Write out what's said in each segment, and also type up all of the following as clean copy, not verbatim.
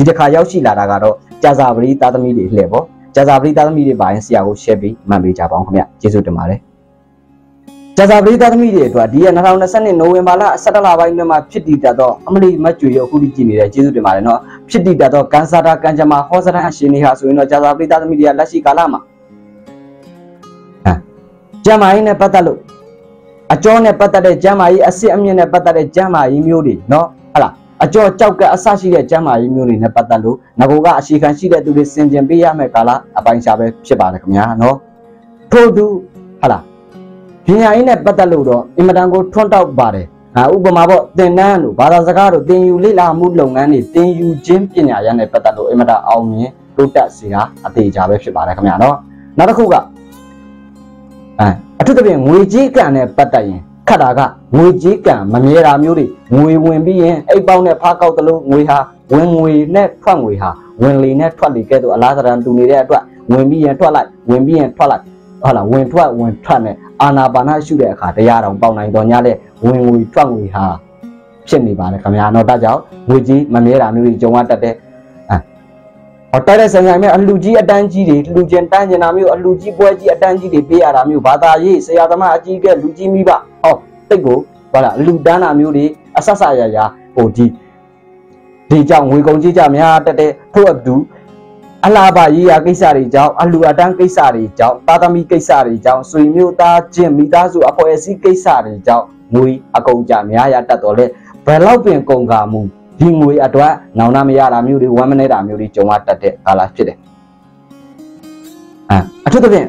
ဒီတစ်ခါရောက်ရှိလာတာကတော့ကြာစာပရိသသမီးတွေလှည့်ပေါ့ကြာစာပရိသသမီးတွေပါရင်ဆရာကို share ပြီးမှန်ပေးကြပါအောင်ခင်ဗျကျေးဇူးတင်ပါတယ်ကြာစာပရိသသမီးတွေအတွက်ဒီ2020နိုဝင်ဘာလ17လပိုင်းမှာဖြစ်တည်တတ်သောအမလီမတ်ကျွေရအခုဒီကြည့်နေတဲ့ကျေးဇူးတင်ပါတယ်နော်ဖြစ်တည်တတ်သောကန်ဆာတာကန်ဂျမာဟောစရန်အရှင်တွေဟာဆိုရင်တော့ကြာစာပရိသသမီးတွေကလက်ရှိကာလမှာကျမ်းမာရေးနဲ့ပတ်သက်လို့အကျော်နဲ့ပတ်သက်တဲ့ကျမ်းမာရေးအစစ်အမြင့်နဲ့ပတ်သက်တဲ့ကျမ်းမာရေးမျိုးတွေနော်ဟုတ်လားအကျော်ကြောက်ကအဆရှိတဲ့ကျမ်းမာရေးမျိုးတွေနဲ့ပတ်သက်လို့ငကိုကအရှိခံရှိတဲ့သူတွေစင်ကြင်ပေးရမယ်ကာလအပိုင်းရှားပဲဖြစ်ပါတယ်ခင်ဗျာနော်ထို့သူဟုတ်လားပညာရေးနဲ့ပတ်သက်လို့တော့အင်မတန်ကိုထွန်းတောက်ပါတယ်ဥပမာပေါ့သင်တန်းတို့ဘာသာစကားတို့သင်ယူလေ့လာမှုလုပ်ငန်းတွေသင်ယူခြင်းပညာရပ်နဲ့ပတ်သက်လို့အင်မတန်အောင်မြင်တိုးတက်စေတာအသေးချာပဲဖြစ်ပါတယ်ခင်ဗျာနော်နောက်တစ်ခုကအထူးသဖြင့်ငွေကြေးကံနဲ့ပတ်သက်ရင်ခတ်တာကငွေကြေးကံမမြဲတာမျိုးတွေငွေဝင်ပြီးရင်အိတ်ပေါင်းနဲ့ဖားကောက်တလို့ငွေဟာဝင်ငွေနဲ့ထွက်ငွေဟာဝင်လေနဲ့ထွက်လေကဲ့သို့အလားတရံတူနေတဲ့အတွက်ဝင်ပြီးရင်ထွက်လိုက်ဝင်ပြီးရင်ထွက်လိုက်ဟုတ်လားဝင်ထွက်နဲ့အာနာပါနရှုတဲ့အခါတရားတော်ပေါက်နိုင်တော်ညတဲ့ဝင်ငွေထွက်ငွေဟာဖြစ်နေပါတယ်ခင်ဗျာနော်ဒါကြောင့်ငွေကြေးမမြဲတာမျိုးတွေကြုံရတတ်တဲ့ဟောတိုက်တဲ့ဆိုင်ဆိုင်မဲ့အလှကြီးအတန်းကြီးတွေလူကျင်တန်းကျင်တာမျိုးအလှကြီးပွဲကြီးအတန်းကြီးတွေပေးရတာမျိုးဘာသာရေးဆရာသမားအကြီးကဲလူကြီးမိဘဟောတိတ်ကိုဟာလားလူတန်းတာမျိုးတွေအဆက်ဆက်ရဟိုဒီကြောင့်ငွေကုန်ကြီးကြများတက်တဲ့ထို့အတူအလားပါရေးရာကိစ္စတွေကြောင့်အလှအတန်းကိစ္စတွေကြောင့်သာသမီကိစ္စတွေကြောင့်ဆွေမျိုးသားချင်းမိသားစုအဖွဲ့အစည်းကိစ္စတွေကြောင့်ငွေအကုန်ကြများရတတ်တော်လဲဘယ်လောက်ပင်ကုန်ကာမှုဒီငွေအတွက်နောင်နာမရတာမျိုးတွေဝမ်းမနေတာမျိုးတွေကြုံရတတ်တဲ့ကာလဖြစ်တယ်အထူးသဖြင့်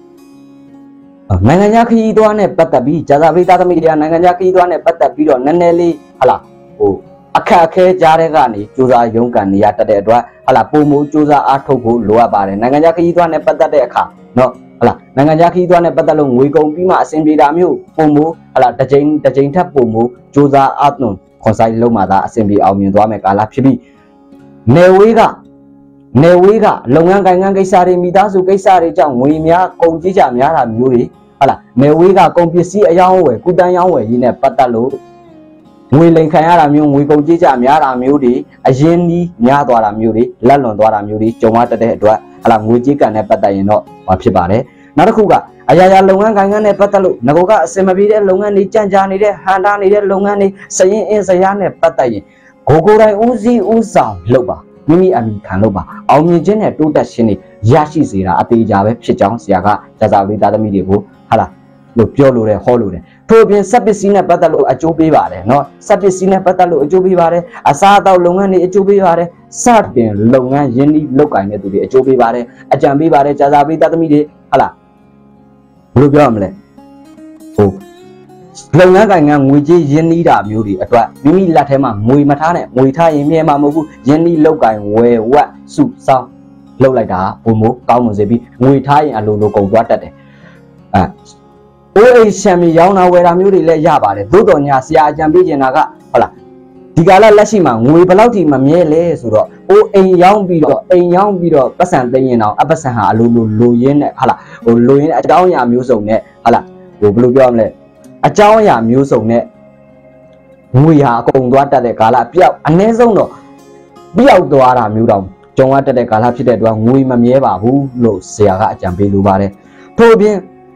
နိုင်ငံခြားခရီးသွားနဲ့ပတ်သက်ပြီးဂျာဇာပရိသသမီးတွေကနိုင်ငံခြားခရီးသွားနဲ့ပတ်သက်ပြီးတော့နည်းနည်းလေးဟလာဟိုအခက်အခဲကြားတဲ့ကနေစူးစမ်းရုန်းကန်နေရတတ်တဲ့အတွက်ဟလာပုံမှုစူးစမ်းအားထုတ်ဖို့လိုအပ်ပါတယ်နိုင်ငံခြားခရီးသွားနဲ့ပတ်သက်တဲ့အခါနော်ဟလာနိုင်ငံခြားခရီးသွားနဲ့ပတ်သက်လို့ငွေကုန်ပြီးမှအဆင်ပြေတာမျိုးပုံမှုဟလာတစ်ချိန်ထပ်ပုံမှုစူးစမ်းအားထုတ်ခွန်ဆိုင်လုံးမှာသာအဆင်ပြေအောင်မြင်သွားမယ်ကာလဖြစ်ပြီးနေဝေးကလုပ်ငန်းကိုင်ငန်းကိစ္စတွေမိသားစုကိစ္စတွေကြောင့်ငွေများကုန်ကြီးကြများတာမျိုးတွေဟုတ်လားနေဝေးကကုန်ပစ္စည်းအယောင်းဝယ်ကုတန်းရောင်းဝယ်ရေးနဲ့ပတ်သက်လို့ငွေလိမ်ခံရတာမျိုးငွေကုန်ကြီးကြများတာမျိုးတွေအရင်ကြီးများသွားတာမျိုးတွေလက်လွန်သွားတာမျိုးတွေကြုံရတတ်တဲ့အတွက်ဟုတ်လားငွေကြေးကံနဲ့ပတ်သက်ရင်တော့ဘာဖြစ်ပါတယ်နောက်တစ်ခုကအရာရာလုပ်ငန်းကိုင်ငန်းနဲ့ပတ်သက်လို့ငကိုကအစင်မပြေတဲ့လုပ်ငန်းတွေကြံ့ကြာနေတဲ့ဟန်တာနေတဲ့လုပ်ငန်းတွေစရင်အင်းစရာနဲ့ပတ်သက်ရင်ကိုယ်တိုင်ဦးစီးဦးဆောင်လုပ်ပါမိမိအမိခံလုပ်ပါအောင်မြင်ခြင်းနဲ့တိုးတက်ခြင်းတွေရရှိစေတာအသေးချာပဲဖြစ်ကြောင်းဆရာကဇာဇာဝိသားသမီးတွေကိုဟာလားလို့ပြောလို့တယ်ဟောလို့တယ်ထို့ပြင်စက်ပစ္စည်းနဲ့ပတ်သက်လို့အကျိုးပေးပါတယ်เนาะစက်ပစ္စည်းနဲ့ပတ်သက်လို့အကျိုးပေးပါတယ်အစားအသောက်လုပ်ငန်းတွေအကျိုးပေးပါတယ်စတင်လုပ်ငန်းရင်းနှီးလုပ်ကိုင်တဲ့သူတွေအကျိုးပေးပါတယ်အကြံပေးပါတယ်ဇာဇာဝိသားသမီးတွေဟာလားဘယ်လိုပြောရမလဲဟိုလုပ်ငန်းကိုင်ငန်းငွေကြေးရင်းနှီးတာမျိုးတွေအတွက်မိမိလက်ထဲမှာငွေမထားနဲ့ငွေထားရင်မြဲမှာမဟုတ်ဘူးရင်းနှီးလုပ်ကိုင်ဝယ်ဝက်စုစောင်းလုပ်လိုက်တာဘုံမို့ကောင်းမွန်စေပြီးငွေထားရင်အလိုလိုကုန်သွားတတ်တယ်အိုးအိမ်ရှမ်းမြေရောင်းတာဝယ်တာမျိုးတွေလည်းရပါတယ်သို့တော်ညာဆရာအကြံပေးချင်တာကဟုတ်လားဒီကာလလက်ရှိမှာငွေဘယ်လောက်ထိမမြဲလဲဆိုတော့အိုးအိမ်ရောင်းပြီးတော့ပတ်စံသိမ်းရင်တော့အပတ်စံဟာအလိုလိုလိုရင်းနဲ့ဟုတ်လားဟိုလိုရင်းအကြောင်းအရာမျိုးစုံနဲ့ဟုတ်လားဟိုဘယ်လိုပြောရမလဲအကြောင်းအရာမျိုးစုံနဲ့ငွေဟာအကုန်သွားတတ်တဲ့ကာလပျောက်အနည်းဆုံးတော့ပျောက်သွားတာမျိုးတောင်ကြုံရတတ်တဲ့ကာလဖြစ်တဲ့အတွက်ငွေမမြဲပါဘူးလို့ဆရာကအကြံပေးလိုပါတယ်ထို့ပြင်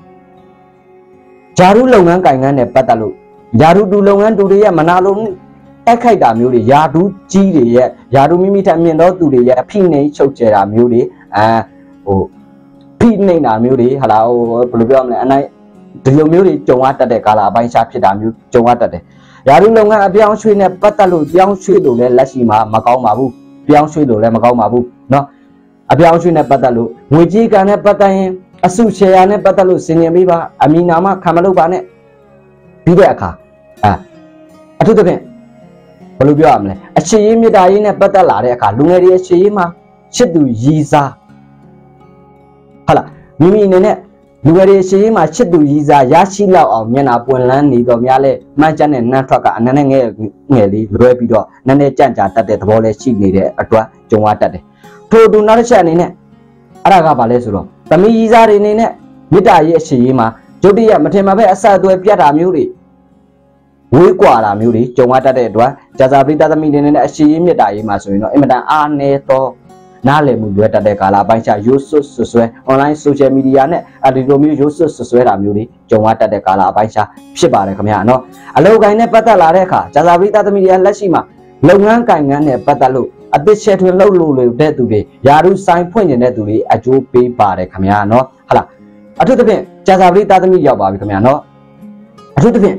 ဂျာရုလုပ်ငန်းကိုင်ငန်းနဲ့ပတ်သက်လို့ဂျာရုတူလုပ်ငန်းတူတွေရဲ့မနာလိုတိုက်ခိုက်တာမျိုးတွေယာဒူးကြီးတွေရဲ့ယာဒူးမိမိထက်မြင့်သောသူတွေရဲ့ဖိနှိပ်ချုပ်ကျဲတာမျိုးတွေဟိုဖိနှိပ်တာမျိုးတွေဟာလားဟိုဘယ်လိုပြောရမလဲအနိုင်ဒီလိုမျိုးတွေကြုံရတတ်တဲ့ကာလအပိုင်းခြားဖြစ်တာမျိုးကြုံရတတ်တယ်ယာဒူးလုပ်ငန်းအပြောင်းရွှေ့နဲ့ပတ်သက်လို့ပြောင်းရွှေ့လို့လည်းလက်ရှိမှာမကောင်းပါဘူးပြောင်းရွှေ့လို့လည်းမကောင်းပါဘူးเนาะအပြောင်းရွှေ့နဲ့ပတ်သက်လို့ငွေကြေးကံနဲ့ပတ်သက်ရင်အစုရှယ်ယာနဲ့ပတ်သက်လို့စင်ញင်ပေးပါအမီနာမခံမလုပ်ပါနဲ့ပြီးတဲ့အခါအထူးသဖြင့်ဘယ်လိုပြောရမလဲအခြေရေးမြစ်တာရေးနဲ့ပတ်သက်လာတဲ့အခါလူငယ်တွေအခြေရေးမှာချစ်သူရည်စားဟုတ်လားမိမိအနေနဲ့လူငယ်တွေအခြေရေးမှာချစ်သူရည်စားရရှိလောက်အောင်မျက်နှာပွင့်လန်းနေတော့များလဲမှန်းချက်နဲ့နှမ်းထွက်ကအနည်းငယ်လေးလွဲပြီးတော့နည်းနည်းကြံ့ကြာတတ်တဲ့သဘောလေးရှိနေတဲ့အတွက်ကြုံရတတ်တယ်ထို့တူနောက်တစ်ချက်အနေနဲ့အဲ့ဒါကဘာလဲဆိုတော့သမီးရည်စားတွေအနေနဲ့မေတ္တာရေးအခြေရေးမှာဒုတိယမထင်မှပဲအဆက်အသွယ်ပြတ်တာမျိုးတွေဝေးကွာတာမျိုးတွေကြုံရတတ်တဲ့အတွက်ကြာစာပရိသတ်သမီးတွေနဲ့အရှိရမြတ်တာရေးမှာဆိုရင်တော့အင်မတန်အားနည်းသောနားလည်မှုလွယ်တတ်တဲ့ကာလပိုင်းခြားရိုးစွတ်ဆွဲ online social media နဲ့ဒီလိုမျိုးရိုးစွတ်ဆွဲတာမျိုးတွေကြုံရတတ်တဲ့ကာလပိုင်းခြားဖြစ်ပါတယ်ခင်ဗျာနော်အလုပ်ကိုင်းနဲ့ပတ်သက်လာတဲ့အခါကြာစာပရိသတ်သမီးတွေလက်ရှိမှာလုပ်ငန်းကိုင်ငန်းနဲ့ပတ်သက်လို့အသစ်ချဲထွင်လှုပ်လို့တဲ့သူတွေယာရုဆိုင်ဖွင့်နေတဲ့သူတွေအကျိုးပေးပါတယ်ခင်ဗျာနော်ဟုတ်လားအထူးသဖြင့်ကြာစာပရိသတ်သမီးရောက်ပါပြီခင်ဗျာနော်အထူးသဖြင့်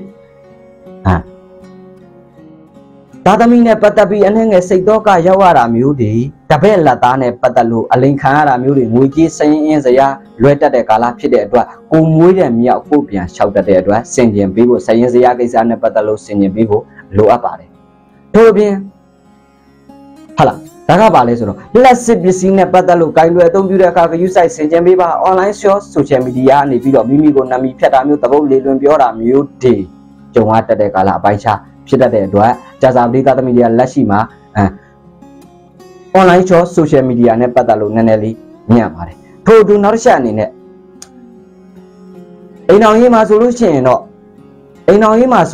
သားသမီးနဲ့ပတ်သက်ပြီးအနှဲငယ်စိတ်တော့ကရောက်ရတာမျိုးတွေတပည့်လက်သားနဲ့ပတ်သက်လို့အလိန်ခံရတာမျိုးတွေငွေကြေးစရင်အင်းစရာလွဲတတ်တဲ့ကာလဖြစ်တဲ့အတွက်ကိုမွေးတဲ့မြောက်ကိုပြန်လျှောက်တတ်တဲ့အတွက်စင်ကျင်ပေးဖို့စရင်စရာကိစ္စနဲ့ပတ်သက်လို့စင်ကျင်ပေးဖို့လိုအပ်ပါတယ်ထို့အပြင်ဟုတ်လားဒါကပါလဲဆိုတော့လက်စစ်ပစ္စည်းနဲ့ပတ်သက်လို့ဂိုင်းလွယ်အသုံးပြုတဲ့အခါကယူဆိုင်စင်ကျင်ပေးပါ online social media ကနေပြီးတော့မိမိကိုနာမည်ဖြတ်တာမျိုးတပုတ်လေလွန်ပြောတာမျိုးတွေကြုံရတတ်တဲ့ကာလအပိုင်းခြားဖြစ်တတ်တဲ့အတွက်ကြာစာပရိသတ်သမီးတွေလက်ရှိမှာonline social media နဲ့ပတ်သက်လို့နည်းနည်းလေးညံ့ပါတယ်ထို့အတူနောက်တစ်ချက်အနေနဲ့အိမ်တော်ရေးမှာဆိုလို့ရှိရင်တော့ဟို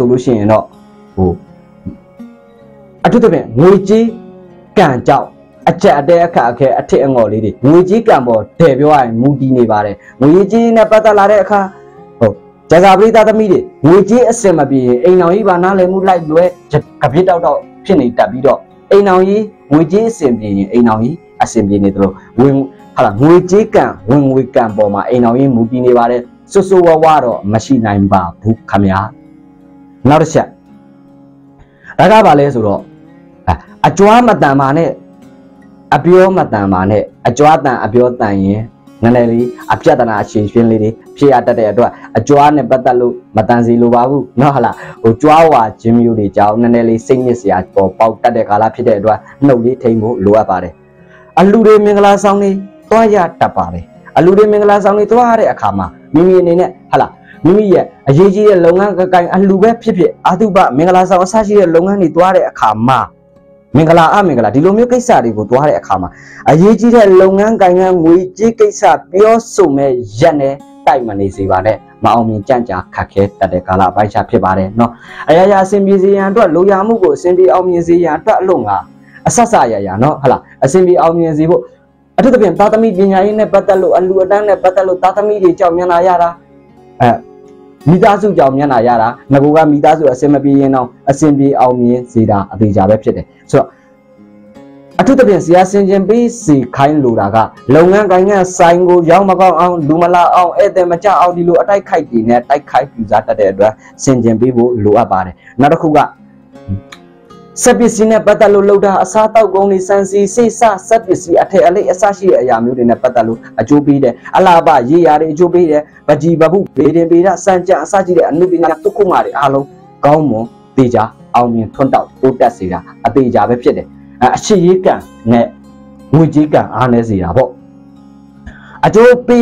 အထူးသဖြင့်ငွေကြေးကံကြောက်အချက်အတဲအခက်အခဲအထစ်အငေါ်လေးတွေငွေကြေးကံပေါ်တည်ပြောရရင်မူတည်နေပါတယ်ငွေကြေးနဲ့ပတ်သက်လာတဲ့အခါကြာစာပရိသတ်သမီးတွေငွေကြေးအစင်မပြေအိမ်တော်ကြီးပါနားလည်မှုလိုက်လွဲကပြစ်တောက်ဖြစ်နေတတ်ပြီးတော့အိမ်တော်ကြီးငွေကြေးအစင်ပြေရင်အိမ်တော်ကြီးအစင်ပြေနေသလိုဝင်ဟာလားငွေကြေးကံဝင်ငွေကံပေါ်မှာအိမ်တော်ကြီးမူတည်နေပါတယ်စွစွဝဝတော့မရှိနိုင်ပါဘူးခမညာနောက်တစ်ချက်ဒါကပါလဲဆိုတော့အကြွားမတန်ပါနဲ့အပြောမတန်ပါနဲ့အကြွားတန်အပြောတန်ရင်နည်းနည်းလေးအပြတ်တနာအချင်းချင်းလေးတွေဖြစ်ရတတ်တဲ့အတွက်အကြွားနဲ့ပတ်သက်လို့မတန်စီလိုပါဘူးเนาะဟလားဟိုကြွားဝါခြင်းမျိုးတွေကြောင့်နည်းနည်းလေးစိတ်ညစ်စရာပေါ်ပေါက်တတ်တဲ့ကာလဖြစ်တဲ့အတွက်နှုတ်လေးထိမ့်ဖို့လိုအပ်ပါတယ်အလူတွေမင်္ဂလာဆောင်တွေတွားရတတ်ပါတယ်အလူတွေမင်္ဂလာဆောင်တွေတွားရတဲ့အခါမှာမိမိအနေနဲ့ဟလားမိမိရဲ့အရေးကြီးတဲ့လုပ်ငန်းကိုင်အလူပဲဖြစ်ဖြစ်အာတုပမင်္ဂလာဆောင်အစရှိတဲ့လုပ်ငန်းတွေတွားတဲ့အခါမှာမင်္ဂလာအမင်္ဂလာဒီလိုမျိုးကိစ္စတွေကိုတွားတဲ့အခါမှာအရေးကြီးတဲ့လုပ်ငန်းကိုင်ငန်းငွေကြေးကိစ္စပြောဆိုမဲ့ရက်နဲ့တိုက်မနေစေပါနဲ့မအောင်မြင်ကြံ့ကြာခက်ခဲတတ်တဲ့ကာလအပိုင်းခြားဖြစ်ပါတယ်เนาะအရာရာအစဉ်ပြေစေရန်အတွက်လိုရာမှုကိုအစဉ်ပြေအောင်မြင်စေရန်အတွက်အလို့ငါအဆက်စရရเนาะဟလားအစဉ်ပြေအောင်မြင်စေဖို့အထူးသဖြင့်သားသမီးပညာရေးနဲ့ပတ်သက်လို့အလူအတန်းနဲ့ပတ်သက်လို့သားသမီးတွေကြောက်မျက်နှာရတာမိသားစုကြောင့်မျက်နှာရတာငကူကမိသားစုအစင်မပြေရင်တော့အစင်ပြေအောင်မြင်စေတာအသေးချာပဲဖြစ်တယ်ဆိုတော့အထူးသဖြင့်ဆရာစင်ကျင်ပေးစီခိုင်းလိုတာကလုပ်ငန်းကိုင်ငန်းဆိုင်ကိုရောက်မကောင်းအောင်လူမလာအောင်ဧည့်သည်မကြအောင်ဒီလိုအတိုက်ခိုက်တွေနဲ့တိုက်ခိုက်ပြူစားတတ်တဲ့အတွက်စင်ကျင်ပေးဖို့လိုအပ်ပါတယ်နောက်တစ်ခုကစက်ပစ္စည်းနဲ့ပတ်သက်လို့လောက်တာအစားတောက်ကုန်တွေစံစီစိတ်ဆစက်ပစ္စည်းအထက်အလိပ်အစရှိတဲ့အရာမျိုးတွေနဲ့ပတ်သက်လို့အကျိုးပေးတယ်အလားပါရေးရာတွေအကျိုးပေးတယ်ပကြီးပပုဗေဒင်ဗေဒစံကြအစရှိတဲ့အနုပညာသုခုမာတွေအားလုံးကောင်းမွန်တေချာအောင်မြင်ထွန်းတောက်တိုးတက်စေတာအသေးချာပဲဖြစ်တယ်အရှိရေးကံနဲ့ငွေကြေးကံအားနည်းစေတာပေါ့အကျိုးပေး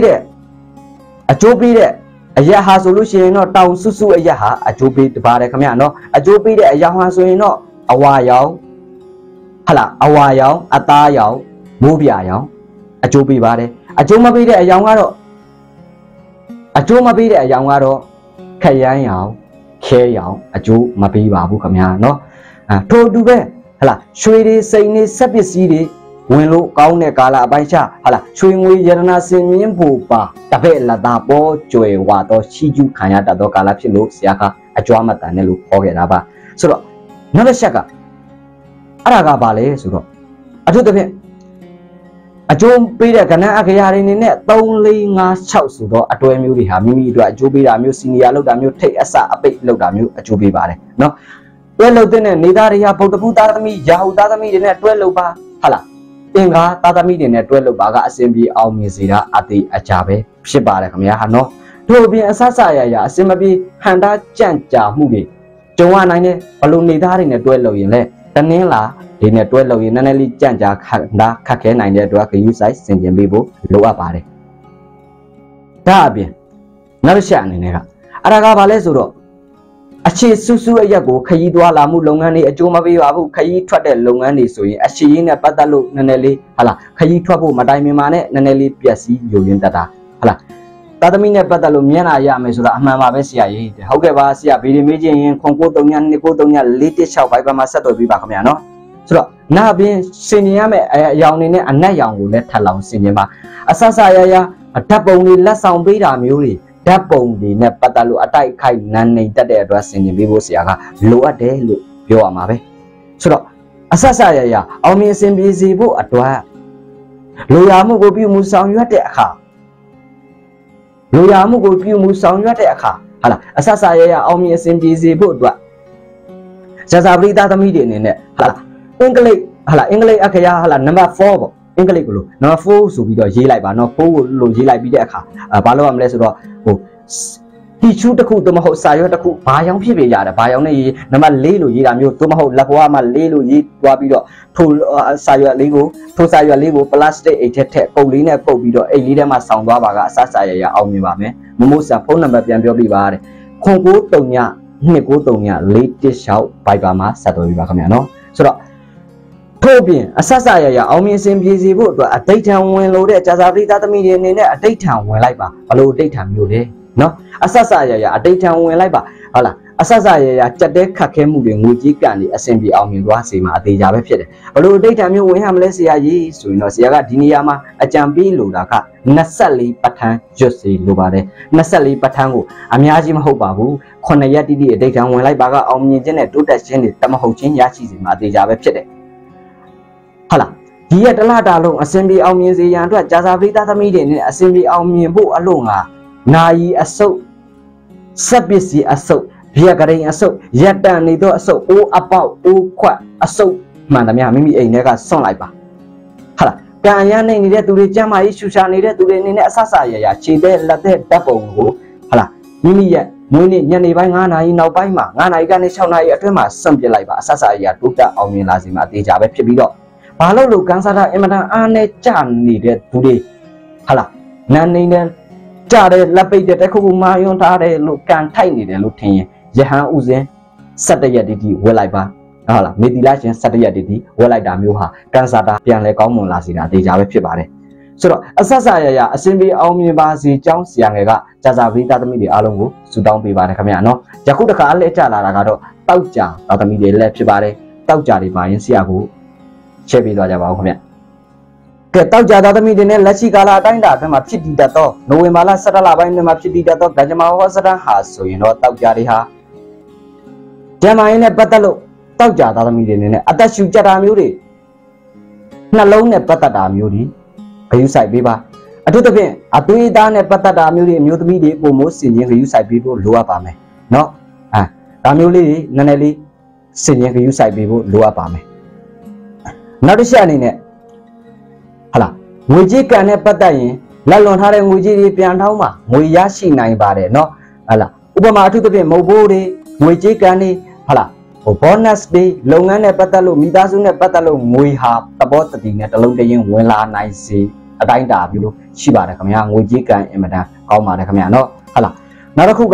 တဲ့အရာဟာဆိုလို့ရှိရင်တော့တောင်စုစုအရာဟာအကျိုးပေးပါတယ်ခင်ဗျာနော်အကျိုးပေးတဲ့အရာဟာဆိုရင်တော့အဝါရောင်ဟလာအဝါရောင်အသားရောင်မိုးပြာရောင်အကျိုးပေးပါတယ်အကျိုးမပေးတဲ့အရာကတော့ခရမ်းရောင်ခဲရောင်အကျိုးမပေးပါဘူးခင်ဗျာနော်ထို့တူပဲဟလာရွှေတွေစိန်တွေစက်ပစ္စည်းတွေဝင်လို့ကောင်းတဲ့ကာလအပိုင်းချဟလာရွှေငွေရတနာစင်မြင့်ဖို့ပါတပည့်လက်သားပေါ်ကျွယ်ဝါတော့ချီကျူးခံရတတ်သောကာလဖြစ်လို့ဆရာကအကြွားမတန်နဲ့လို့ခေါ်ခဲ့တာပါဆိုတော့နောက်တစ်ချက်ကအဲ့ဒါကဘာလဲဆိုတော့အထူးသဖြင့်အကျိုးပေးတဲ့ကဏ္ဍအခရာတွေနေနဲ့3 4 5 6ဆိုတော့အတွဲမျိုးတွေဟာမိမိအတွက်အကျိုးပေးတာမျိုးစီနီယာလောက်တာမျိုးထိတ်အစအပိတ်လောက်တာမျိုးအကျိုးပေးပါတယ်နော်တွဲလောက်တဲ့နေသားတွေဟာဗုဒ္ဓဘုသားသမီးယာဟုသားသမီးတွေနဲ့တွဲလောက်ပါဟုတ်လားအင်္ဂါသားသမီးတွေနဲ့တွဲလောက်ပါကအစဉ်ပြေအောင်မြင်စေတာအသေးအကြပဲဖြစ်ပါတယ်ခင်ဗျာဟာနော်တို့အပြင်အဆဆရရအစင်မပြေဟန်တာကြန့်ကြာမှုတွေကြုံရနိုင်တယ်ဘလို့နေသားတွေနဲ့တွဲလောက်ရင်လဲတနင်းလာဒီနဲ့တွဲလောက်ရင်နည်းနည်းလေးကြန့်ကြာခက်ခဲနိုင်တဲ့အတွက်ဂယူဆိုင်စင်ကျင်ပေးဖို့လိုအပ်ပါတယ်ဒါအပြင်နောက်တစ်ချက်အနေနဲ့ကအဲ့ဒါကဘာလဲဆိုတော့အခြေစုစုအရက်ကိုခရီးသွားလာမှုလုပ်ငန်းတွေအကျိုးမပေးပါဘူးခရီးထွက်တဲ့လုပ်ငန်းတွေဆိုရင်အရှိရင်းနဲ့ပတ်သက်လို့နည်းနည်းလေးဟာလားခရီးထွက်ဖို့မတိုင်မင်ပါနဲ့နည်းနည်းလေးပျက်စီးယိုရင်းတတ်တာဟာလားတာသမီနဲ့ပတ်သက်လို့မျက်နှာရမယ်ဆိုတာအမှန်ပါပဲဆရာကြီးဟုတ်ကဲ့ပါဆရာဗီဒီမေးခြင်းရင်ခွန်ကို3ည2ကို3ည416 Viber မှာဆက်သွယ်ပြီးပါခင်ဗျာနော်ဆိုတော့နာပင်စင်ကျင်ရမယ်အယောင်နေနဲ့အနက်ရောင်ကိုလည်းထပ်လောင်စင်ကျင်ပါအဆဆရရဓာတ်ပုံတွေလက်ဆောင်ပေးတာမျိုးတွေဓာတ်ပုံတွေနဲ့ပတ်သက်လို့အတိုက်ခိုက်နန်းနေတတ်တဲ့အတွက်စင်ကျင်ပေးဖို့ဆရာကလိုအပ်တယ်လို့ပြောရမှာပဲဆိုတော့အဆဆရရအောင်မြင်စင်ပြေစီဖို့အတွက်လိုရာမှုကိုပြုမှုဆောင်ရွက်တဲ့အခါလိုရာမှုကိုပြုမှုဆောင်ရွက်တဲ့အခါဟာလားအဆဆရရအောင်မြင်အစဉ်ပြေစေဖို့အတွက်ဇာဇာပရိသသမီးတွေအနေနဲ့ဟာလားအင်္ဂလိပ်ဟာလားအင်္ဂလိပ်အခရာဟာလားနံပါတ်4ပေါ့အင်္ဂလိပ်ကိုလို့နံပါတ်4ဆိုပြီးတော့ရေးလိုက်ပါနော်4ကိုလို့ရေးလိုက်ပြီးတဲ့အခါဘာလို့ရမလဲဆိုတော့ဟိုတီချူတစ်ခုသို့မဟုတ်စာရွက်တစ်ခုဘာရောင်ဖြစ်ဖြစ်ရတယ်ဘာရောင်နဲ့ရေးနံပါတ်4လို့ရေးတာမျိုးသို့မဟုတ်လက်ဘွားမှာ4လို့ရေးသွားပြီးတော့ထိုစာရွက်လေးကိုပလတ်စတစ်အိတ်ထက်ပုတ်လေးနဲ့ပုတ်ပြီးတော့အိတ်လေးထဲမှာဆောင်းသွားပါကအဆဆရရအောင်မြင်ပါမယ်မမို့ဆန်ဖုန်းနံပါတ်ပြန်ပြောပြပါတဲ့ခွန်93ည293ည416 Viber မှာဆက်သွယ်ပြီးပါခင်ဗျာနော်ဆိုတော့ထို့ပြင်အဆဆရရအောင်မြင်စင်ပြေစီဖို့အတွက်အတိတ်ထံဝင်လို့တဲ့ကြာစာပရိသသမီးတွေအနေနဲ့အတိတ်ထံဝင်လိုက်ပါဘလို့အတိတ်ထံမျိုးလဲနော်အဆဆရရအတိတ်ထံဝင်လိုက်ပါဟုတ်လားအဆဆရရကြက်တဲ့ခတ်ခဲမှုတွေငွေကြီးကန်နေအဆင်ပြေအောင်မြင်သွားစေမှာအသေးကြပဲဖြစ်တယ်ဘလို့အတိတ်ထံမျိုးဝင်ရမလဲဆရာကြီးဆိုရင်တော့ဆရာကဒီနေရာမှာအကြံပေးလိုတာက24ပဋ္ဌာန်းရွတ်စီလိုပါတယ်24ပဋ္ဌာန်းကိုအများကြီးမဟုတ်ပါဘူး9ရက်တိတိအတိတ်ထံဝင်လိုက်ပါကအောင်မြင်ခြင်းနဲ့တိုးတက်ခြင်းတွေတမဟုတ်ခြင်းရရှိစေမှာအသေးကြပဲဖြစ်တယ်ဟုတ်လားဒီရက်တလတာလုံးအစင်ပြေအောင်မြင်စေရန်အတွက်ကြာစာပရိသသမီးတွေနဲ့အစင်ပြေအောင်မြင်ဖို့အလို့ငါနာယီအစုပ်စက်ပစ္စည်းအစုပ်ဘီယကရင်အစုပ်ရက်တန်နေသောအစုပ်အိုးအပေါက်အိုးခွက်အစုပ်မှန်သမျှမိမိအိမ်ထဲကဆွန့်လိုက်ပါဟုတ်လားကံရနိုင်နေတဲ့သူတွေကျမ်းမာရေးရှူရှာနေတဲ့သူတွေအနေနဲ့အဆဆရရခြေတဲ့လက်တဲ့ဓာတ်ပုံကိုဟုတ်လားမိမိရဲ့မွေးနေ့ညနေပိုင်း9နာရီနောက်ပိုင်းမှာ9နာရီကနေ6နာရီအတွင်းမှာစွန့်ပစ်လိုက်ပါအဆဆရရတိုးတက်အောင်မြင်လာစီမှာအသေးချာပဲဖြစ်ပြီးတော့ဘာလို့ကန်ဆာတာအင်မတန်အားနဲ့ကြနေတဲ့သူတွေဟုတ်လားနာနေတဲ့ကြတဲ့လက်ပိတ်တဲ့တခုခုမာယွန်းထားတယ်လို့ကန်ထိုက်နေတယ်လို့ထင်ရင်ယဟန်ဥစဉ်17ရက်တိဝက်လိုက်ပါဟုတ်လားမေတီလာရှင်17ရက်တိဝက်လိုက်တာမျိုးဟာကန်ဆာတာပြန်လဲကောင်းမွန်လာစေတာတေချာပဲဖြစ်ပါတယ်ဆိုတော့အဆက်ဆရရအစင်ပြေအောင်မြင်ပါစေကြောင်းဆရာငယ်ကကြာစာပရိသသမီးတွေအားလုံးကိုဆုတောင်းပေးပါတယ်ခင်ဗျာနော်ယခုတခါလက်ကြလာတာကတော့တောက်ကြသာသမီးတွေလက်ဖြစ်ပါတယ်တောက်ကြတွေပါရင်ဆရာကိုချက်ပေးသွားကြပါဦးခင်ဗျကဲတောက်ကြသာသမီတွေနဲ့လက်ရှိကာလအတိုင်းအတာအတွင်းမှာဖြစ်တည်တတ်သောနိုဝင်ဘာလ17လပိုင်းမှာဖြစ်တည်တတ်သောဗကြမဟောစတန်ဟာဆိုရင်တော့တောက်ကြတွေဟာဂျမိုင်းနဲ့ပတ်သက်လို့တောက်ကြသာသမီတွေနဲ့အသက်ရှူကြတာမျိုးတွေနှလုံးနဲ့ပတ်သက်တာမျိုးတွေဂရုစိုက်ပေးပါအထူးသဖြင့်အသွေးသားနဲ့ပတ်သက်တာမျိုးတွေအမျိုးသမီးတွေပုံမိုးစင်ချင်းဂရုစိုက်ပေးဖို့လိုအပ်ပါမယ်နော်ဒါမျိုးလေးတွေနည်းနည်းလေးစင်ချင်းဂရုစိုက်ပေးဖို့လိုအပ်ပါမယ်နောက်တစ်ချက်အနေနဲ့ဟာလားငွေကြေးကံနဲ့ပတ်သက်ရင်လက်လွန်ထားတဲ့ငွေကြေးတွေပြန်ထောင်းမှာငွေရရှိနိုင်ပါတယ်เนาะဟာလားဥပမာအထူးသဖြင့်မုတ်ဘိုးတွေငွေကြေးကံတွေဟာလားbonus တွေလုပ်ငန်းနဲ့ပတ်သက်လို့မိသားစုနဲ့ပတ်သက်လို့ငွေဟာသဘောတည်နဲ့တလုံးတရင်ဝင်လာနိုင်စေအတိုင်းတာပြုလို့ရှိပါတယ်ခင်ဗျာငွေကြေးကံအင်မတန်ကောင်းပါတယ်ခင်ဗျာเนาะဟာလားနောက်တစ်ခုက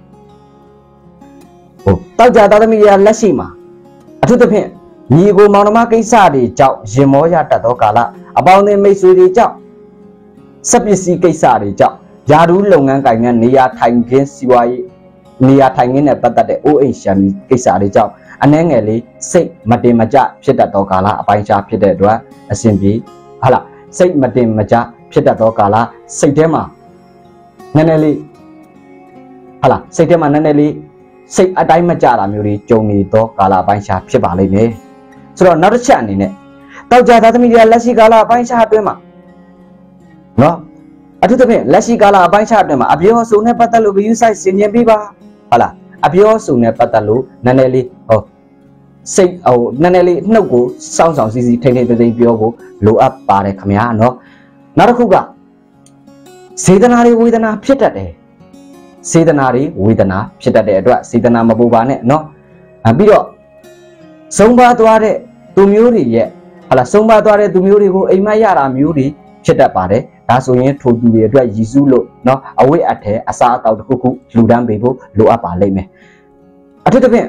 တောက်ကြသားသမီးရလက်ရှိမှာအထူးသဖြင့်ညီကိုမောင်နှမကိစ္စတွေကြောင့်ရင်မောရတတ်သောကာလအပေါင်းအသင်းမိတ်ဆွေတွေကြောင့်စက်ပစ္စည်းကိစ္စတွေကြောင့်ယာဒူးလုပ်ငန်းကိုင်ငန်းနေရာထိုင်ခင်းစီးပွားရေးနေရာထိုင်ခင်းနဲ့ပတ်သက်တဲ့အိုးအိမ်ရှာမီကိစ္စတွေကြောင့်အနှဲငယ်လေးစိတ်မတင်မကျဖြစ်တတ်သောကာလအပိုင်းခြားဖြစ်တဲ့အတွက်အစဉ်ပြေဟာလားစိတ်မတင်မကျဖြစ်တတ်သောကာလစိတ်ထဲမှာနည်းနည်းလေးဟာလားစိတ်ထဲမှာနည်းနည်းလေးစိတ်အတိုင်းမကျတာမျိုးတွေကြုံနေသောကာလအပိုင်းခြားဖြစ်ပါလိမ့်မယ်ဆိုတော့နောက်တစ်ချက်အနေနဲ့တောက်ကြသားသမီးတွေကလက်ရှိကာလအပိုင်းခြားအတွင်းမှာနော်အထူးသဖြင့်လက်ရှိကာလအပိုင်းခြားအတွင်းမှာအပြောဆိုနဲ့ပတ်သက်လို့ဂရုစိုက်ဆင်ခြင်ပေးပါဟုတ်လားအပြောဆိုနဲ့ပတ်သက်လို့နည်းနည်းလေးစိတ်နည်းနည်းလေးနှုတ်ကိုစောင်းဆောင်စီစီထိမ့်ထိမ့်သိမ့်ပြောဖို့လိုအပ်ပါတယ်ခင်ဗျာနော်နောက်တစ်ခုကစေတနာတွေဝေဒနာဖြစ်တတ်တယ်စေတနာတွေဝေဒနာဖြစ်တတ်တဲ့အတွက်စေတနာမပူပါနဲ့နော်ပြီးတော့ဆုံးပါသွားတဲ့သူမျိုးတွေရဲ့ဟာလားဆုံးပါသွားတဲ့သူမျိုးတွေကိုအိမ်မက်ရတာမျိုးတွေဖြစ်တတ်ပါတယ်ဒါဆိုရင်ထိုသူတွေအတွက်ရည်စူးလို့နော်အဝိအထဲအစားအသောက်တစ်ခုခုလူဒန်းပေးဖို့လိုအပ်ပါလိမ့်မယ်အထူးသဖြင့်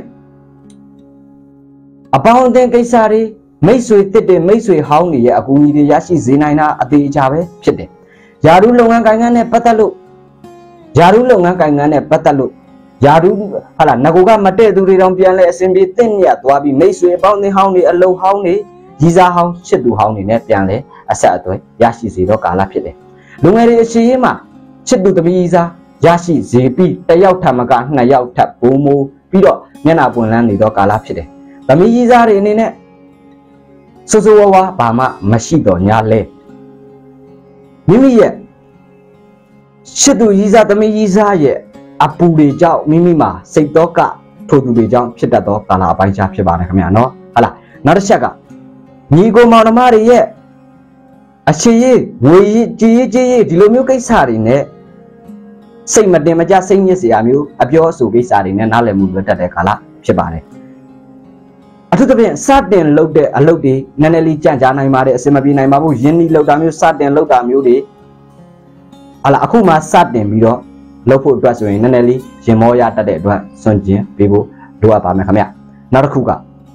အပေါင်းအသင်းကိစ္စတွေမိတ်ဆွေတစ်တွေမိတ်ဆွေဟောင်းတွေရဲ့အကူအညီတွေရရှိစေနိုင်တာအသေးအချာပဲဖြစ်တယ်ယာရုလုပ်ငန်းကိုင်ငန်းနဲ့ပတ်သက်လို့ယာရုလုပ်ငန်းကိုင်ငန်းနဲ့ပတ်သက်လို့ယာရုဟာလာငကိုကမတည့်သူတွေတောင်ပြန်လဲအစဉ်ပြေတင့်မြတ်သွားပြီးမိတ်ဆွေအပေါင်းအသင်းဟောင်းတွေအလုံဟောင်းတွေကြီးစားဟောင်းချစ်သူဟောင်းတွေနဲ့ပြန်လဲအဆက်အသွယ်ရရှိစေတော့ကာလဖြစ်တယ်လူငယ်တွေအရှိရေးမှာချစ်သူသမီးကြီးစားရရှိစေပြီးတယောက်ထပ်မကနှစ်ယောက်ထပ်ဘုံမိုးပြီးတော့မျက်နှာပွင့်လန်းနေတော့ကာလဖြစ်တယ်သမီးကြီးစားတွေအနေနဲ့စိုးစိုးဝါးဝါဘာမှမရှိတော့ညာလဲမိမိရဲ့ချစ်သူကြီးစားသမီးကြီးစားရဲ့အပူတွေကြောင့်မိမိမှာစိတ်တော့ကထိုသူတွေကြောင့်ဖြစ်တတ်သောကာလအပိုင်းခြားဖြစ်ပါတယ်ခင်ဗျာနော်ဟုတ်လားနောက်တစ်ချက်ကညီကိုမောင်နှမတွေရဲ့အခြေရေးငွေကြေးဒီလိုမျိုးကိစ္စတွေနဲ့စိတ်မတင်မကြစိတ်ညစ်စရာမျိုးအပြောအဆိုကိစ္စတွေနဲ့နားလည်မှုလွတ်တတ်တဲ့ကာလဖြစ်ပါတယ်အထူးသဖြင့်စတင်လုပ်တဲ့အလုပ်တွေနည်းနည်းလေးကြန့်ကြာနိုင်ပါတယ်အစမပြေနိုင်ပါဘူးယင်းနှီးလုပ်တာမျိုးစတင်လုပ်တာမျိုးတွေဟာလာအခုမှစတင်ပြီးတော့လုပ်ဖို့အတွက်ဆိုရင်နည်းနည်းလေးရင်မောရတတ်တဲ့အတွက်စွန့်ကျင်ပေးဖို့လိုအပ်ပါမယ်ခင်ဗျနောက်တစ်ခု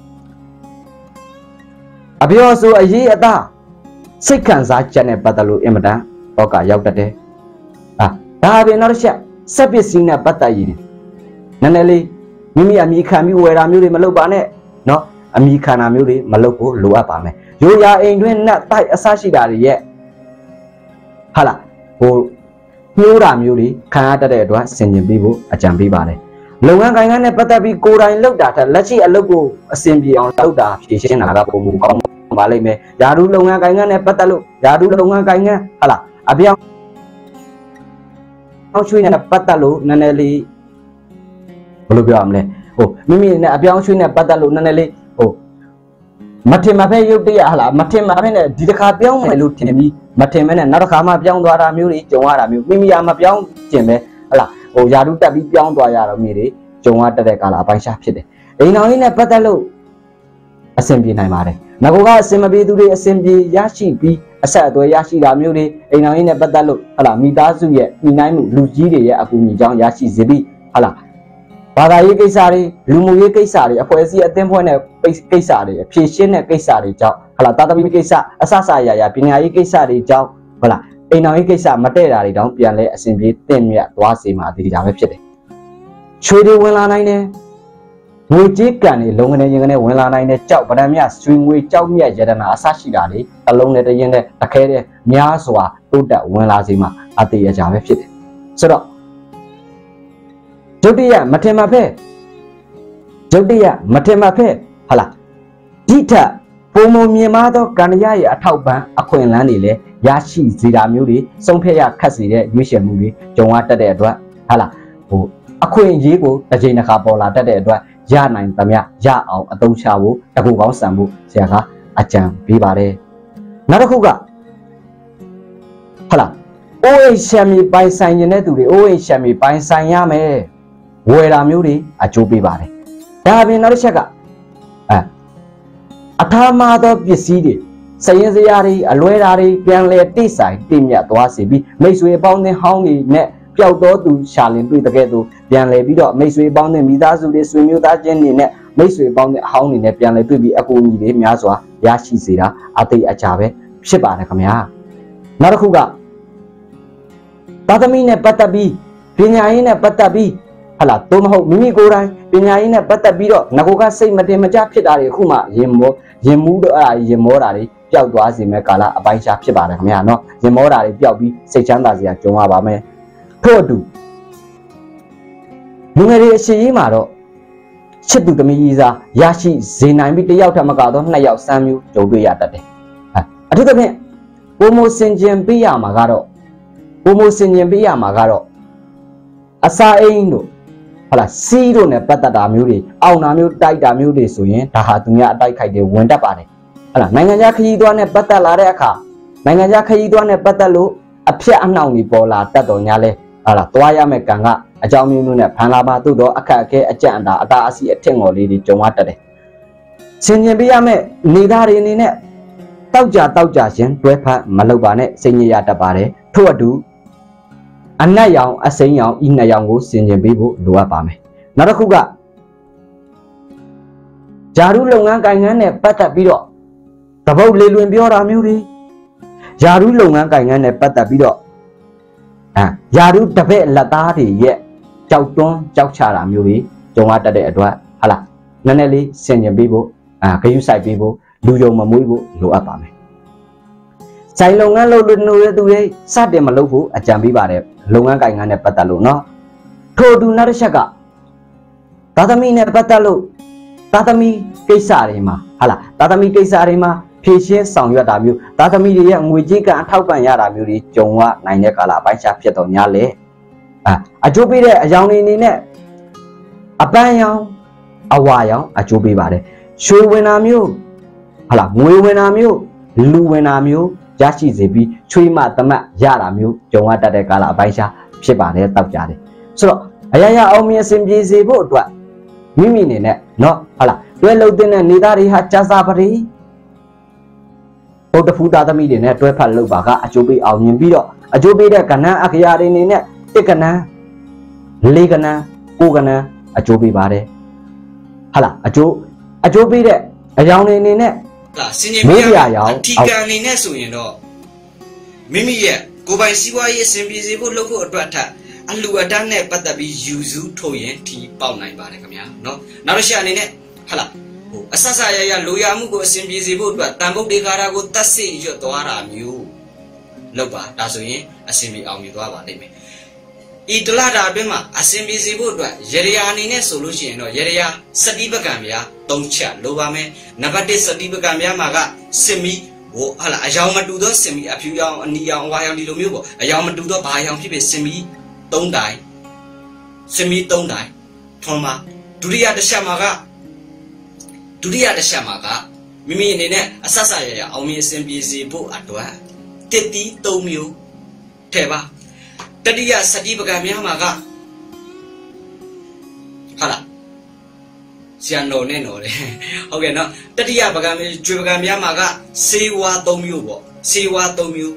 ကအပြောဆိုအရေးအသားစိတ်ခံစားချက်နဲ့ပတ်သက်လို့အင်မတန်တော့ကရောက်တတ်တယ်ဒါပြင်နောက်တစ်ချက်စက်ပစ္စည်းနဲ့ပတ်သက်ရင်နည်းနည်းလေးမိမိအမိခံပြီးဝယ်တာမျိုးတွေမလုပ်ပါနဲ့နော်အမိခံတာမျိုးတွေမလုပ်ဖို့လိုအပ်ပါမယ်ရိုးရာအိမ်တွင်းနတ်တိုက်အစရှိတာတွေရဲ့ဟာလာဟိုညှိုးတာမျိုးတွေခံရတတ်တဲ့အတွက်ဆင်ခြင်ပြီးဖို့အကြံပေးပါတယ်လုပ်ငန်းကိုင်ငန်းနဲ့ပတ်သက်ပြီးကိုယ်တိုင်လုပ်တာထက်လက်ရှိအလုပ်ကိုအဆင်ပြေအောင်လုပ်တာဖြည့်ရှင်းတာကပုံမူကောင်းပါလိမ့်မယ်ယာရုလုပ်ငန်းကိုင်ငန်းနဲ့ပတ်သက်လို့ယာရုလုပ်ငန်းကိုင်ငန်းဟာလာအပြောင်းအောင်ရွှေ့နဲ့ပတ်သက်လို့နည်းနည်းလေးဘယ်လိုပြောရမလဲဟိုမိမိနဲ့အပြောင်းရွှေ့နဲ့ပတ်သက်လို့နည်းနည်းလေးဟိုမထင်မှဖဲရုပ်တရက်ဟာလားမထင်မှဖဲနဲ့ဒီတစ်ခါပြောင်းမယ်လို့ထင်ပြီးမထင်မဲနဲ့နောက်တစ်ခါမှပြောင်းသွားတာမျိုးတွေကြုံရတာမျိုးမိမိကမပြောင်းကျင်ပဲဟလားဟိုယာရုတက်ပြီးပြောင်းသွားရတော့မျိုးတွေကြုံရတတ်တဲ့ကာလအပိုင်းခြားဖြစ်တယ်အိမ်တော်ကြီးနဲ့ပတ်သက်လို့အဆင်ပြေနိုင်ပါတယ်ငါကအဆင်မပြေသူတွေအဆင်ပြေရရှိပြီးအဆက်အသွယ်ရရှိတာမျိုးတွေအိမ်တော်ကြီးနဲ့ပတ်သက်လို့ဟလားမိသားစုရဲ့ညီနိုင်မှုလူကြီးတွေရဲ့အကူအညီကြောင့်ရရှိစေပြီးဟလားဘာသာရေးကိစ္စတွေလူမှုရေးကိစ္စတွေအဖွဲ့အစည်းအသင်းဖွဲ့နဲ့ကိစ္စတွေဖြည့်ရှင်းတဲ့ကိစ္စတွေကြောင့်ဟလားတာသမီကိစ္စအဆဆရပညာရေးကိစ္စတွေကြောင့်ဟလားအိမ်တော်ရေးကိစ္စမတည့်တာတွေတောင်ပြန်လဲအဆင်ပြေတင့်မြတ်သွားစေမှာဒီကြပဲဖြစ်တယ်ချွေတွေဝင်လာနိုင်တယ်ငွေကြေးကန်တွေလုံးကနေရင်ကနေဝင်လာနိုင်တဲ့ကြောက်ဗဒံမြဆွေငွေကြောက်မြတ်ရတနာအဆရှိတာတွေအလုံးနဲ့တရင်နဲ့တခဲတဲ့များစွာတိုးတက်ဝင်လာစေမှာအသေးအကြပဲဖြစ်တယ်ဆိုတော့ဒုတိယမထင်မှဖဲဟာလားဒီထက်ပုံမမြင်မာသောကန္နရရဲ့အထောက်ပံ့အခွင့်အလမ်းတွေလည်းရရှိစေတာမျိုးတွေစုံဖြတ်ရခတ်စေတဲ့ရွေးချယ်မှုတွေကြုံရတတ်တဲ့အတွက်ဟာလားဟိုအခွင့်အရေးကိုတစ်ချိန်တစ်ခါပေါ်လာတတ်တဲ့အတွက်ရနိုင်သမျှရအောင်အသုံးချဖို့တကူကောင်းဆန်ဖို့ဆရာကအကြံပေးပါတယ်နောက်တစ်ခုကဟာလား OH ရှမ်းမီပိုင်ဆိုင်နေတဲ့သူတွေ OH ရှမ်းမီပိုင်ဆိုင်ရမယ်ဝယ်တာမျိုးတွေအကျိုးပေးပါတယ်ဒါအပြင်နောက်တစ်ချက်ကအထာမသောပစ္စည်းတွေစရင်စရာတွေအလွဲတာတွေပြန်လဲတိဆိုင်တိမြတ်သွားစေပြီးမိတ်ဆွေအပေါင်းအသင်းဟောင်းတွေနဲ့ပျောက်တော်သူရှာလင်တွေ့တဲ့ကဲ့သို့ပြန်လဲပြီးတော့မိတ်ဆွေအပေါင်းအသင်းမိသားစုတွေဆွေမျိုးသားချင်းတွေနဲ့မိတ်ဆွေအပေါင်းအသင်းအဟောင်းတွေနဲ့ပြန်လဲတွေ့ပြီးအကူအညီတွေများစွာရရှိစေတာအသေးအချာပဲဖြစ်ပါတယ်ခင်ဗျာနောက်တစ်ခုကသာသမီနဲ့ပတ်သက်ပြီးပညာရေးနဲ့ပတ်သက်ပြီးဟလာသို့မဟုတ်မိမိကိုယ်တိုင်ပညာရေးနဲ့ပတ်သက်ပြီးတော့ငကိုကစိတ်မတင်မကြဖြစ်တာတွေအခုမှရင်မူးတော့ရင်မောတာတွေပျောက်သွားစေမဲ့ကာလအပိုင်းခြားဖြစ်ပါတယ်ခင်ဗျာနော်ရင်မောတာတွေပျောက်ပြီးစိတ်ချမ်းသာစရာကြုံရပါမယ်ထို့အတူလူငယ်တွေအရှိရေးမှာတော့ချစ်သူသမီးကြီးစားရရှိစေနိုင်ပြီးတယောက်ထက်မကတော့နှစ်ယောက်စမ်းမျိုးကြုံတွေ့ရတတ်တယ်အထူးသဖြင့်ပုံမစင်ကျင်ပေးရမှာကတော့အစာအိမ်တို့ဟုတ်လားစီးတို့နဲ့ပတ်သက်တာမျိုးတွေအောင်တာမျိုးတိုက်တာမျိုးတွေဆိုရင်ဒါဟာသူများအတိုက်ခိုက်တွေဝင်တတ်ပါတယ်ဟုတ်လားနိုင်ငံခြားခရီးသွားနဲ့ပတ်သက်လာတဲ့အခါနိုင်ငံခြားခရီးသွားနဲ့ပတ်သက်လို့အဖြတ်အနှောင့်တွေပေါ်လာတတ်တော်ညာလဲဟုတ်လားသွားရမယ့်ကံကအကြောင်းမျိုးမျိုးနဲ့ဖန်လာပါသို့တော့အခက်အခဲအကြံအတာအစီအထက်ငေါ်လေးတွေကြုံရတတ်တယ်ဆင်ခြင်ပေးရမယ့်နေသားတွေအနေနဲ့တောက်ကြခြင်းတွဲဖက်မလုပ်ပါနဲ့စိတ်ညစ်ရတတ်ပါတယ်ထို့အတူအနက်ရောင်အစိမ်းရောင်ဤနှစ်ရောင်ကိုဆင်ခြင်ပေးဖို့လိုအပ်ပါမယ်နောက်တစ်ခုကဂျာရုလုပ်ငန်းကိုင်ငန်းနဲ့ပတ်သက်ပြီးတော့တပုတ်လေလွင်ပြောတာမျိုးတွေဂျာရုလုပ်ငန်းကိုင်ငန်းနဲ့ပတ်သက်ပြီးတော့ယာရုတပည့်လက်သားတွေရဲ့ကြောက်တွန်းကြောက်ချတာမျိုးတွေကြုံရတတ်တဲ့အတွက်ဟာလားနည်းနည်းလေးဆင်ခြင်ပေးဖို့ဂရုစိုက်ပေးဖို့လူယုံမမွေးဖို့လိုအပ်ပါမယ်ဆိုင်လုပ်ငန်းလုပ်လို့နေတဲ့သူတွေစတင်မလုပ်ဖို့အကြံပေးပါတယ်လုပ်ငန်းကိုင်ငန်းနဲ့ပတ်သက်လို့နော်ထို့တူနောက်တစ်ချက်ကသာသမီနဲ့ပတ်သက်လို့သာသမီကိစ္စတွေမှာဟာလားသာသမီကိစ္စတွေမှာဖြည့်ရှင်းဆောင်ရွက်တာမျိုးသာသမီတွေရဲ့ငွေကြေးကအထောက်ပံ့ရတာမျိုးတွေကြုံရနိုင်တဲ့ကာလအပိုင်းခြားဖြစ်တော်များလေအကျိုးပေးတဲ့အယောင်တွေအနေနဲ့အပန်းရောင်အဝါရောင်အကျိုးပေးပါတယ်ရွှေဝင်တာမျိုးဟာလားငွေဝင်တာမျိုးလူဝင်တာမျိုးရရှိစေပြီးချွေးမတမတ်ရတာမျိုးကြုံရတတ်တဲ့ကာလအပိုင်းခြားဖြစ်ပါတယ်တောက်ကြတယ်ဆိုတော့အရာရာအောင်မြင်စင်ပြေစေဖို့အတွက်မိမိအနေနဲ့နော်ဟာလားတွဲလုံတဲ့နေသားတွေဟာကြာစာပရိဘုဒ္ဓဖူတာသမီးတွေနဲ့တွဲဖက်လုပ်ပါကအကျိုးပေးအောင်မြင်ပြီးတော့အကျိုးပေးတဲ့ကဏ္ဍအခရာတွေအနေနဲ့တစ်ကဏ္ဍလေးကဏ္ဍကိုကဏ္ဍအကျိုးပေးပါတယ်ဟာလားအကျိုးပေးတဲ့အယောင်တွေအနေနဲ့လားစင်ကြီးပြရောင်အထီကံအနေနဲ့ဆိုရင်တော့မိမိရဲ့ကိုယ်ပိုင်စီးပွားရေးအဆင်ပြေစေဖို့လုပ်ဖို့အတွက်ထပ်အလှူအတန်းနဲ့ပတ်သက်ပြီးယူစုထုတ်ရင်ထီပေါက်နိုင်ပါတယ်ခင်ဗျာနော်နောက်တစ်ချက်အနေနဲ့ဟာလားအဆဆရရလိုရမှုကိုအဆင်ပြေစေဖို့အတွက်တန်ဖို့ဒေခါရာကိုတတ်ဆိရွတ်သွားတာမျိုးလုပ်ပါဒါဆိုရင်အဆင်ပြေအောင်မြင်သွားပါလိမ့်မယ်ဤတလတာအတွင်းမှာအဆင်ပြေစေဖို့အတွက်ရေရယာအနေနဲ့ဆိုလို့ရှိရင်တော့ရေရယာစတိပကံဗျာ၃ချက်လိုပါမယ်နံပါတ်1စတိပကံဗျာမှာကစင်မီဟိုဟာလားအယောင်မတူသောစင်မီအဖြူရောင်အနီရောင်အဝါရောင်ဒီလိုမျိုးပေါ့အယောင်မတူသောဘာရောင်ဖြစ်ဖြစ်စင်မီ၃တိုင်စင်မီ၃တိုင်ထွန်မှာဒုတိယတစ်ချက်မှာကမိမိအနေနဲ့အဆဆရရအောင်မြင်အဆင်ပြေစေဖို့အတွက်တစ်တီး၃မျိုးထည့်ပါတတိယစတိပကံများမှာကဟာလားဆရာနော်နဲ့နော်လေဟုတ်ကဲ့နော်တတိယပကံကျွေပကံများမှာကစေဝါ၃မျိုးပေါ့စေဝါ၃မျိုး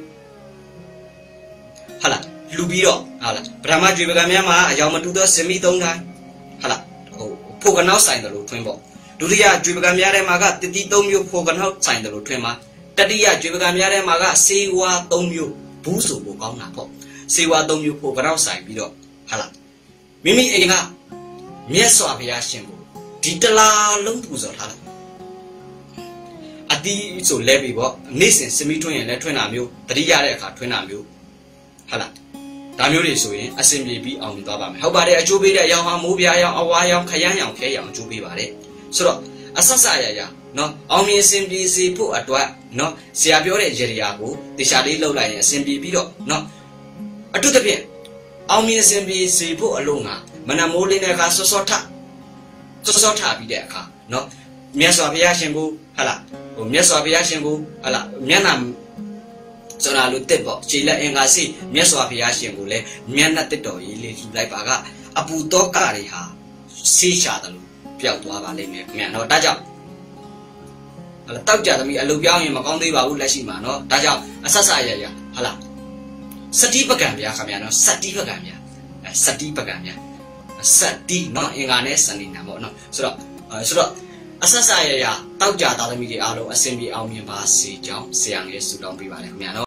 ဟာလားလူပြီးတော့ဟာလားပထမကျွေပကံများမှာအယောင်မတူသောစင်မီ၃တိုင်းဟာလားဟိုဖို့ကနောက်ဆိုင်တယ်လို့ထွင်းပေါ့ဒုတိယကျွေပကံများထဲမှာကတတိ၃မျိုးဖို့ကနောက်ဆိုင်တယ်လို့ထွင်းမှာတတိယကျွေပကံများထဲမှာကစေဝါ၃မျိုးဘူးဆိုဖို့ကောင်းတာပေါ့စေဝါ၃မျိုးဖို့ကတော့ဆိုင်ပြီးတော့ဟာလားမိမိအိမ်ကမြတ်စွာဘုရားရှင်ကိုဒီတလားလုံးပူဇော်ထားလိုက်အတီးဆိုလဲပြီပေါ့နေ့စဉ်စမီထွင်းရင်လည်းထွင်းတာမျိုးတတိရတဲ့အခါထွင်းတာမျိုးဟာလားဒါမျိုးတွေဆိုရင်အစင်ပြေပြီးအောင်သွားပါမယ်ဟုတ်ပါတယ်အကျိုးပေးတဲ့အရောင်ဟာမိုးပြားရောင်အဝါရောင်ခရမ်းရောင်ခဲရောင်အကျိုးပေးပါတယ်ဆိုတော့အဆက်ဆက်ရနော်အောင်မြင်စင်ပြေစေဖို့အတွက်နော်ဆရာပြောတဲ့ရေရာကိုတေချာလေးလှုပ်လိုက်ရင်အစင်ပြေပြီးတော့နော်အထူးသဖြင့်အောင်မြင်စင်ပြေစေဖို့အလို့ငါမနမိုးလေးနဲ့ကစောစောထပြီးတဲ့အခါနော်မြတ်စွာဘုရားရှင်ကိုဟာလားဟိုမြတ်စွာဘုရားရှင်ကိုဟာလားမျက်နှာဆိုတာလို့တက်ပေါ့ခြေလက်အင်္ဂါစီမြတ်စွာဘုရားရှင်ကိုလည်းမျက်နှာတက်တော်ကြီးလေးလှူလိုက်ပါကအပူတောကတွေဟာဆေးချတယ်လို့ပျောက်သွားပါလိမ့်မယ်ခင်ဗျာနော်ဒါကြောင့်တောက်ကြသမီးအလုပ်ပြောင်းရင်မကောင်းသေးပါဘူးလက်ရှိမှာနော်ဒါကြောင့်အဆက်ဆက်ရဟာလားစတိပကံဗျာခင်ဗျာနော်စတိပကံဗျာစတိပကံဗျာစတိနော်အင်္ဂါနဲ့စနေနာပေါ့နော်ဆိုတော့အဆက်ဆက်ရတောက်ကြသားသမီးတွေအားလုံးအစင်ပြေအောင်မြင်ပါစေကြောင်းဆရာငယ်ဆုတောင်းပေးပါတယ်ခင်ဗျာနော်